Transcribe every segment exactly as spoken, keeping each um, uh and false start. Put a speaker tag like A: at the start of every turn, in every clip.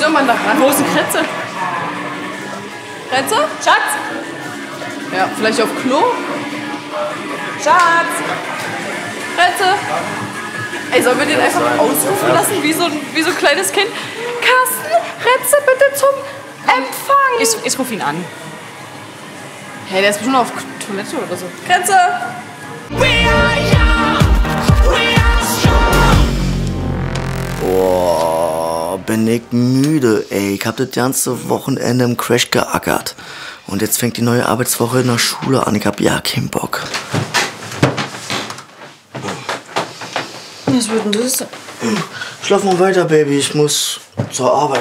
A: doch mal da ran. Wo ist die Kretze? Kretze? Schatz? Ja, vielleicht auf Klo? Schatz! Kretze? Ey, sollen wir den einfach ausrufen lassen, wie so, ein, wie so ein kleines Kind? Carsten, Kretze bitte zum Empfang!
B: Ich, ich rufe ihn an.
A: Hey, der ist bestimmt auf Toilette oder so. Kretze!
C: We are young, we are strong.
D: Boah, bin ich müde, ey. Ich hab das ganze Wochenende im Crash geackert. Und jetzt fängt die neue Arbeitswoche in der Schule an. Ich hab ja keinen Bock.
A: Was wird denn das?
D: Schlaf mal weiter, Baby. Ich muss zur Arbeit.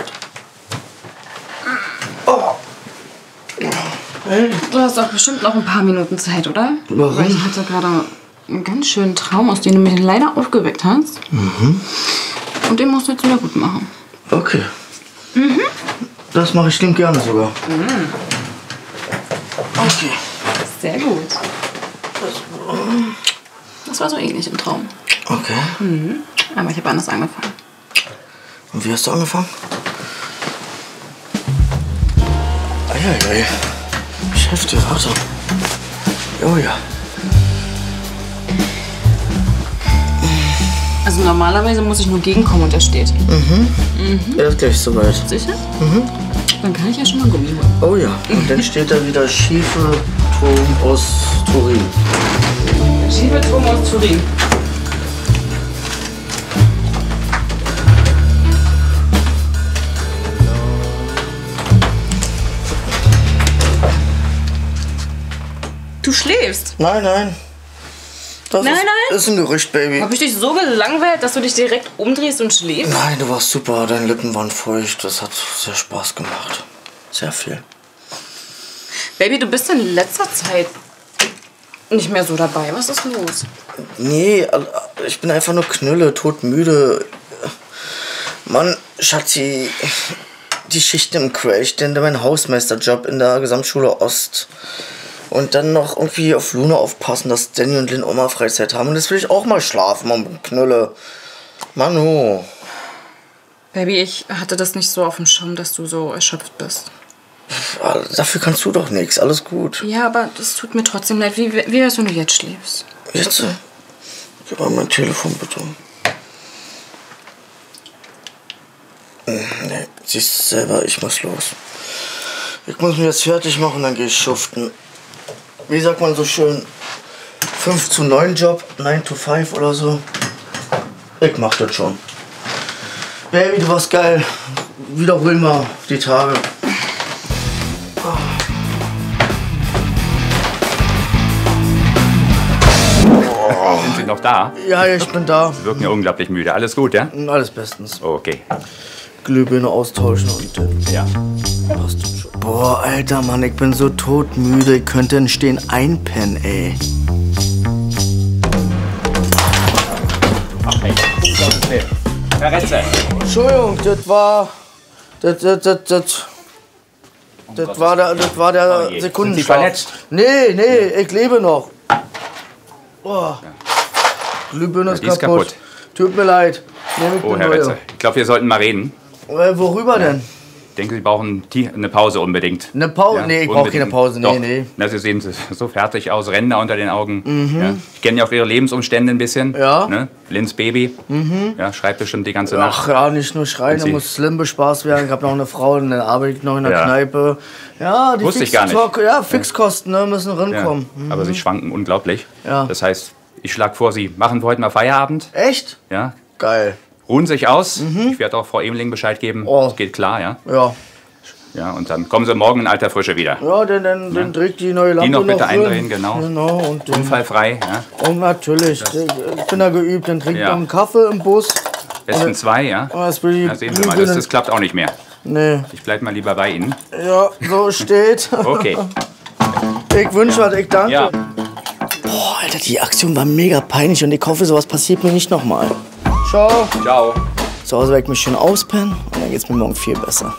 D: Oh. Hey.
B: Du hast doch bestimmt noch ein paar Minuten Zeit, oder?
D: Warum?
B: Weil ich hatte gerade einen ganz schönen Traum, aus dem du mich leider aufgeweckt hast.
D: Mhm.
B: Und den musst du jetzt wieder gut machen.
D: Okay. Mhm. Das mache ich lieb gerne sogar.
B: Mhm.
D: Okay.
B: Sehr gut. Das war so ähnlich im Traum.
D: Okay.
B: Mhm. Aber ich habe anders angefangen.
D: Und wie hast du angefangen? Eieiei. Ich helfe dir, warte. Oh ja.
B: Also normalerweise muss ich nur gegenkommen und er steht.
D: Mhm.
B: Mhm.
D: Er ist gleich soweit.
B: Sicher?
D: Mhm.
B: Dann kann ich ja schon mal Gummi holen.
D: Oh ja. Und dann steht da wieder Schieferturm aus Turin.
B: Schieferturm aus Turin. Du schläfst?
D: Nein, nein. Das
B: nein,
D: ist,
B: nein?
D: ist ein Gerücht, Baby.
B: Hab ich dich so gelangweilt, dass du dich direkt umdrehst und schläfst?
D: Nein, du warst super. Deine Lippen waren feucht. Das hat sehr Spaß gemacht. Sehr viel.
B: Baby, du bist in letzter Zeit nicht mehr so dabei. Was ist los?
D: Nee, ich bin einfach nur Knülle, todmüde. Mann, Schatzi, die Schicht im Crash, denn mein Hausmeisterjob in der Gesamtschule Ost. Und dann noch irgendwie auf Luna aufpassen, dass Danny und Lynn auch mal Freizeit haben. Und jetzt will ich auch mal schlafen, Mann, Knülle. Manu.
B: Baby, ich hatte das nicht so auf dem Schirm, dass du so erschöpft bist.
D: Dafür kannst du doch nichts, alles gut.
B: Ja, aber das tut mir trotzdem leid. Wie, wie wär's, wenn du jetzt schläfst?
D: Jetzt? Gib mal mein Telefon, bitte. Nee, siehst du selber, ich muss los. Ich muss mich jetzt fertig machen, dann gehe ich schuften. Wie sagt man so schön? fünf zu neun Job, neun to five oder so. Ich mach das schon. Baby, du warst geil. Wiederholen wir die Tage.
E: Sind Sie noch da?
D: Ja, ich bin da.
E: Sie wirken ja unglaublich müde. Alles gut, ja?
D: Alles bestens.
E: Okay.
D: Glühbirne austauschen und dann.
E: Ja.
D: Passt schon. Boah, Alter, Mann, ich bin so todmüde. Ich könnte in Stehen einpennen, ey.
E: Ach, hey. Herr Retze.
D: Entschuldigung, das war. Das, das, das, das. Das war der, das war der
E: Oh
D: Sekundenschlaf.
E: Sind Sie verletzt?
D: Nee, nee, ich lebe noch. Boah. Glühbirne ist
E: Ja, die ist
D: kaputt.
E: kaputt.
D: Tut mir leid. Nehm ich
E: Oh,
D: eine
E: Herr
D: neue.
E: Retze. Ich glaube, wir sollten mal reden.
D: Äh, worüber denn?
E: Ich denke, Sie brauchen die- eine Pause unbedingt.
D: Eine Pause?
E: Ja,
D: Nee, ich brauche keine
E: unbedingt.
D: Pause. Nee,
E: Doch.
D: nee.
E: Na, Sie sehen so fertig aus, Ränder unter den Augen.
D: Mhm.
E: Ja. Ich kenne ja auch Ihre Lebensumstände ein bisschen.
D: Ja.
E: Ne? Lins Baby.
D: Mhm.
E: Ja, schreibt bestimmt die ganze Nacht.
D: Ach ja, nicht nur schreien,
E: Und
D: da
E: Sie?
D: muss slim bespaßt werden. Ich habe noch eine Frau, dann arbeite ich noch in der
E: Ja.
D: Kneipe. Ja, die
E: Wusste ich gar nicht.
D: Fix- Ja, Fixkosten ne, müssen
E: Ja.
D: rankommen. Mhm.
E: Aber Sie schwanken unglaublich.
D: Ja.
E: Das heißt, ich schlage vor, Sie machen für heute mal Feierabend.
D: Echt?
E: Ja.
D: Geil.
E: Ruhen sich aus. Ich werde auch Frau Emeling Bescheid geben.
D: Oh.
E: Das geht klar, ja.
D: Ja.
E: Ja, und dann kommen Sie morgen in alter Frische wieder.
D: Ja, dann, dann, dann trägt die neue Lampe
E: Die noch bitte
D: rein.
E: eindrehen, genau.
D: Genau. Und, dann-
E: Unfallfrei, ja.
D: und natürlich, ich bin da geübt, dann trinkt
E: Ja.
D: noch einen Kaffee im Bus.
E: Besten zwei, ja.
D: Oh, das will die
E: Na, sehen Sie mal, das, das klappt auch nicht mehr.
D: Nee.
E: Ich bleib mal lieber bei Ihnen.
D: Ja, so steht.
E: Okay.
D: Ich wünsche was, ich danke.
E: Ja.
D: Boah, Alter, die Aktion war mega peinlich und ich hoffe, sowas passiert mir nicht nochmal. Ciao.
E: Ciao.
D: Zu Hause werde ich mich schön auspennen und dann geht's mir morgen viel besser.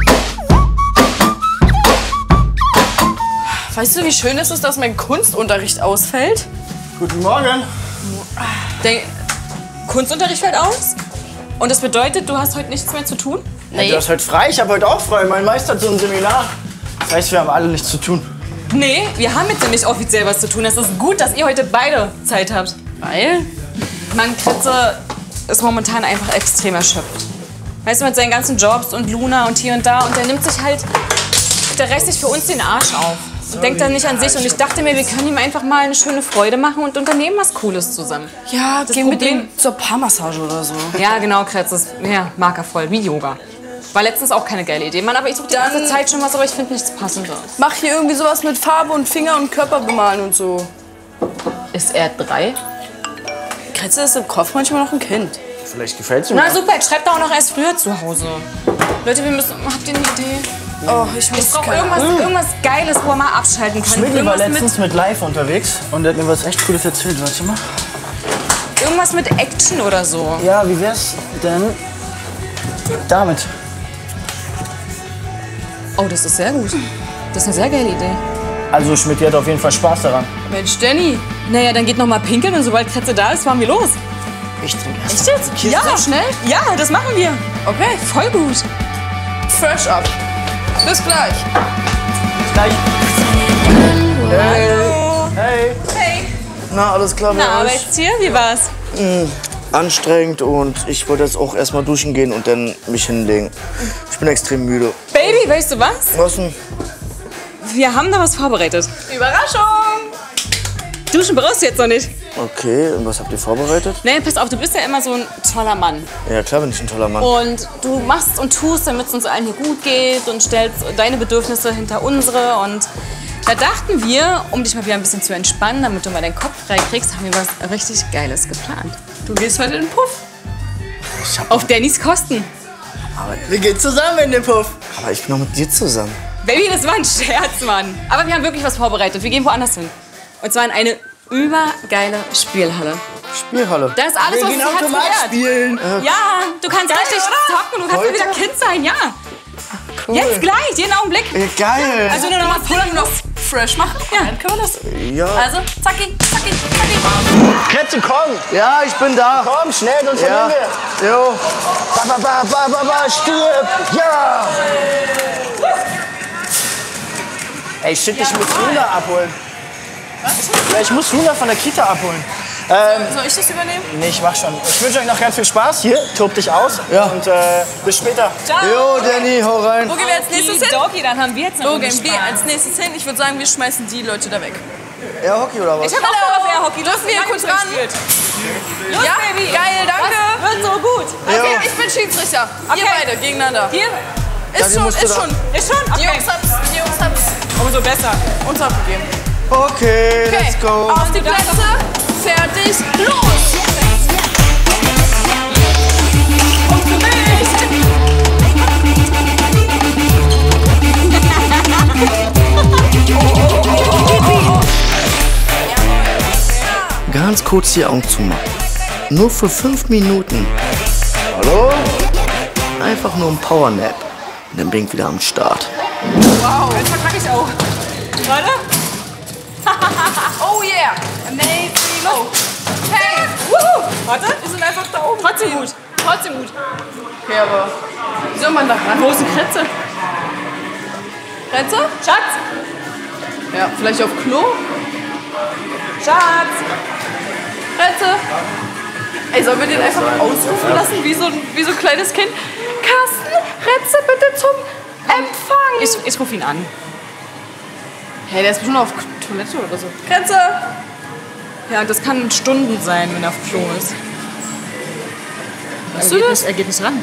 A: Weißt du, wie schön es ist, dass mein Kunstunterricht ausfällt?
D: Guten Morgen.
A: Der Kunstunterricht fällt aus? Und das bedeutet, du hast heute nichts mehr zu tun? Nee.
D: Du hast heute frei, ich habe heute auch frei. Mein Meister hat so ein Seminar. Das heißt, wir haben alle nichts zu tun.
B: Nee, wir haben jetzt nämlich offiziell was zu tun. Es ist gut, dass ihr heute beide Zeit habt.
A: Weil?
B: Mann, Kritze ist momentan einfach extrem erschöpft. Weißt du, mit seinen ganzen Jobs und Luna und hier und da. Und der nimmt sich halt, der reißt sich für uns den Arsch auf. Und denkt dann nicht an sich. Und ich dachte mir, wir können ihm einfach mal eine schöne Freude machen und unternehmen was Cooles zusammen.
A: Ja,
B: Das
A: gehen mit
B: Problem-
A: ihm zur Paarmassage oder so.
B: Ja, genau, Kretz ist ja, markervoll, wie Yoga. War letztens auch keine geile Idee. Mann, aber ich suche die ganze Zeit schon was, aber ich finde nichts Passendes.
A: Mach hier irgendwie sowas mit Farbe und Finger und Körper bemalen und so.
B: Ist er drei?
A: Kretze ist im Kopf manchmal noch ein Kind.
D: Vielleicht gefällt es mir.
B: Na super, jetzt schreibt er auch noch erst früher zu Hause. Leute, wir müssen. Habt ihr eine Idee?
A: Oh, ich muss
B: Ich brauche irgendwas, irgendwas Geiles, wo er mal abschalten kann.
D: Schmidli war
B: Irgendwas mit,
D: letztens mit Live unterwegs und der hat mir was echt Cooles erzählt. Warte mal.
B: irgendwas mit Action oder so.
D: Ja, wie wär's denn damit?
B: Oh, das ist sehr gut. Das ist eine sehr geile Idee.
D: Also Schmidli hat auf jeden Fall Spaß daran.
A: Mensch, Danny.
B: Naja, dann geht noch mal pinkeln und sobald Kretze da ist, fahren wir los.
D: Ich trinke erst.
B: Echt jetzt?
A: Hier ist so schnell?
B: Ja, das machen wir.
A: Okay,
B: Voll gut.
A: fresh up. Bis gleich.
D: Gleich.
B: Hallo.
D: Hey.
B: Hey.
D: Na, alles klar bei
B: Na,
D: euch?
B: Arbeitstier, wie war's?
D: Anstrengend und ich wollte jetzt auch erstmal duschen gehen und dann mich hinlegen. Ich bin extrem müde.
B: Baby, weißt du was?
D: Was denn?
B: Wir haben da was vorbereitet.
A: Überraschung.
B: Duschen brauchst du jetzt noch nicht.
D: Okay, und was habt ihr vorbereitet?
B: Nee, pass auf, du bist ja immer so ein toller Mann.
D: Ja, klar bin ich ein toller Mann.
B: Und du machst und tust, damit es uns allen hier gut geht und stellst deine Bedürfnisse hinter unsere. Und da dachten wir, um dich mal wieder ein bisschen zu entspannen, damit du mal deinen Kopf frei kriegst, haben wir was richtig Geiles geplant.
A: Du gehst heute in den Puff.
D: Ich hab
B: Auf Dannys Kosten.
D: Wir gehen zusammen in den Puff. Aber ich bin noch mit dir zusammen.
B: Baby, das war ein Scherz, Mann. Aber wir haben wirklich was vorbereitet. Wir gehen woanders hin. Und zwar in eine übergeile Spielhalle.
D: Spielhalle.
B: Da ist alles,
D: Wir
B: was
D: gehen
B: das Herz
D: Automat
B: begehrt.
D: spielen. Äh,
B: Ja, du kannst richtig zocken. Du kannst mal
D: Heute?
B: wieder Kind sein, ja.
D: cool.
B: Jetzt gleich, jeden Augenblick.
D: Ja, geil.
B: Also nur noch mal voll noch.
A: Fresh machen?
B: Ja.
A: Dann können wir das.
D: ja.
A: Also, zacki, zacki, zacki.
D: Kretze, komm. Ja, ich bin da. Komm, schnell, sonst
F: Ja.
D: verlieren wir. Jo. Ba, ba, ba, ba, ba, ba, stirb. Ja. Ey, shit, ich muss Luna abholen. Ja, ich muss Luna von der Kita abholen. Ähm,
A: Soll ich das übernehmen?
F: nee, ich mach schon. Ich wünsche euch noch ganz viel Spaß. Hier, tobt dich aus.
D: Ja.
F: Und äh, bis später.
D: Jo, Danny, hau rein.
A: Wo gehen wir als nächstes hin?
B: Doki, dann haben wir jetzt noch
A: Wo gehen
B: Spaß.
A: wir als nächstes hin? Ich würde sagen, wir schmeißen die Leute da weg.
D: Ja, Hockey oder was?
B: Ich hab auch Bock auf Airhockey.
A: Dürfen wir hier kurz ran?
B: Los,
A: Ja,
B: Baby.
A: geil, danke.
B: Das wird so gut.
A: Okay, ich bin Schiedsrichter. Ihr
B: Okay.
A: beide gegeneinander.
B: Hier.
A: Ist schon,
D: musst du
A: ist
D: da-
A: schon.
B: Ist schon?
A: Die
B: Okay.
A: Jungs haben's, die Jungs haben's
B: Umso besser.
A: uns abgegeben.
D: Okay,
A: Okay,
D: let's go.
A: auf die Plätze, fertig, los! Und für mich!
D: Ganz kurz die Augen zumachen. Nur für fünf Minuten. Hallo? Einfach nur ein Powernap. Und dann bin ich wieder am Start.
B: Wow, jetzt verkacke ich auch. Warte.
A: Oh yeah! Amazing! Oh. Hey!
B: Wuhu. Warte.
A: Wir sind einfach da oben.
B: Trotzdem gut. Trotzdem gut.
A: Okay, aber wie soll man da ran?
B: Wo ist die Kretze?
A: Grenze?
B: Schatz.
A: Ja, vielleicht auf Klo?
B: Schatz.
A: Grenze? Ey, sollen wir den einfach ausrufen lassen, wie so, ein, wie so ein kleines Kind? Carsten, Retze bitte zum Empfang!
B: Ich, ich rufe ihn an.
A: Hey, der ist bestimmt auf Toilette oder so. Grenze!
B: Ja, das kann Stunden sein, wenn er auf Klo ist.
A: Weißt
B: er,
A: du
B: geht
A: das?
B: nicht, er geht nicht ran.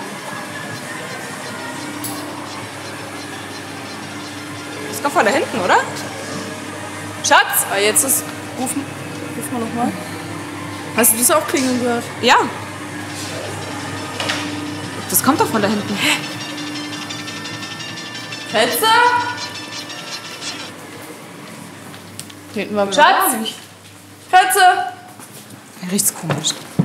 B: Ist doch von da hinten, oder? Schatz!
A: Ah, jetzt ist. Ruf, ruf mal nochmal. Hast du das auch klingeln gehört?
B: Ja. Das kommt doch von da hinten.
A: Grenze? Hier hinten war mir
B: Schatz!
A: gar nicht. Grenze!
B: Er riecht's komisch.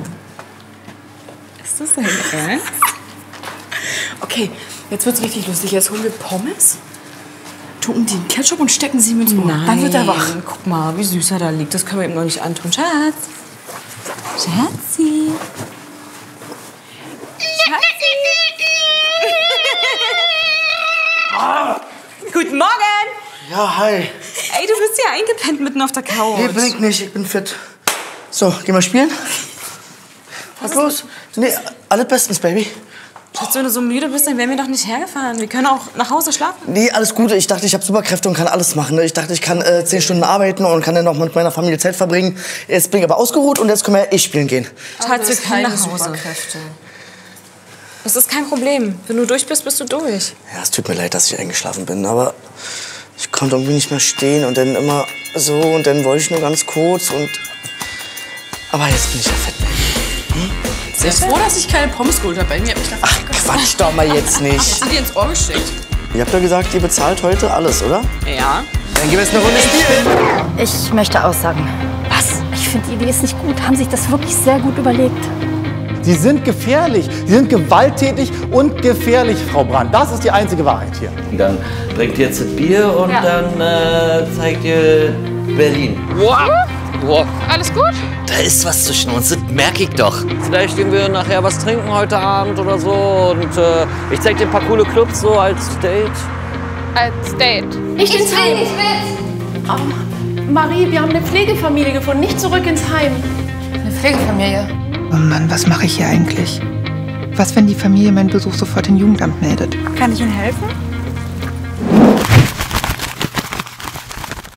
B: Ist das dein Ernst?
A: Okay, jetzt wird's richtig lustig. Jetzt holen wir Pommes, tunken die in Ketchup und stecken sie ihm ins Maul. Dann wird er wach.
B: Guck mal, wie süß er da liegt. Das können wir ihm noch nicht antun. Schatz. Schatzi. Schatzi. Guten Morgen!
D: Ja, hi.
B: Ey, du bist hier eingepennt mitten auf der Couch.
D: Nee, blink nicht, ich bin fit. So, gehen wir spielen? Was ist los? Nee, alles bestens, Baby.
B: Schatz, wenn du so müde bist, dann wären wir doch nicht hergefahren. Wir können auch nach Hause schlafen.
D: Nee, alles Gute. Ich dachte, ich habe Superkräfte und kann alles machen. Ich dachte, ich kann äh, zehn Stunden arbeiten und kann dann noch mit meiner Familie Zeit verbringen. Jetzt bin ich aber ausgeruht und jetzt können wir eh spielen gehen.
B: Schatz, wir können nach Hause. Das ist kein Problem. Wenn du durch bist, bist du durch.
D: Ja, es tut mir leid, dass ich eingeschlafen bin, aber ich konnte irgendwie nicht mehr stehen und dann immer so und dann wollte ich nur ganz kurz und... Aber jetzt bin ich ja fett, Baby. Hm?
A: Sehr froh, dass ich keine Pommes geholt habe. Bei mir hab ich
D: Ach, Quatsch doch mal jetzt nicht.
A: Hast du dir ins Ohr gesteckt?
D: Ihr habt ja gesagt, ihr bezahlt heute alles, oder?
B: Ja.
D: Dann gehen wir jetzt eine Runde spielen.
G: Ich möchte aussagen. Was? Ich finde, die Idee ist nicht gut. Haben sich das wirklich sehr gut überlegt.
H: Sie sind gefährlich. Sie sind gewalttätig und gefährlich, Frau Brandt. Das ist die einzige Wahrheit hier.
I: Dann trinkt ihr jetzt das Bier und ja. dann äh, zeigt ihr Berlin.
J: Wow. Wow. Alles gut?
I: Da ist was zwischen uns, das merke ich doch.
J: Vielleicht gehen wir nachher was trinken heute Abend oder so. Und äh, ich zeig dir ein paar coole Clubs so als Date.
A: Als Date?
K: Nicht ins Heim. Oh, Marie, wir haben eine Pflegefamilie gefunden. Nicht zurück ins Heim.
L: Eine Pflegefamilie? Oh Mann, was mache ich hier eigentlich? Was, wenn die Familie meinen Besuch sofort im Jugendamt meldet?
K: Kann ich Ihnen helfen?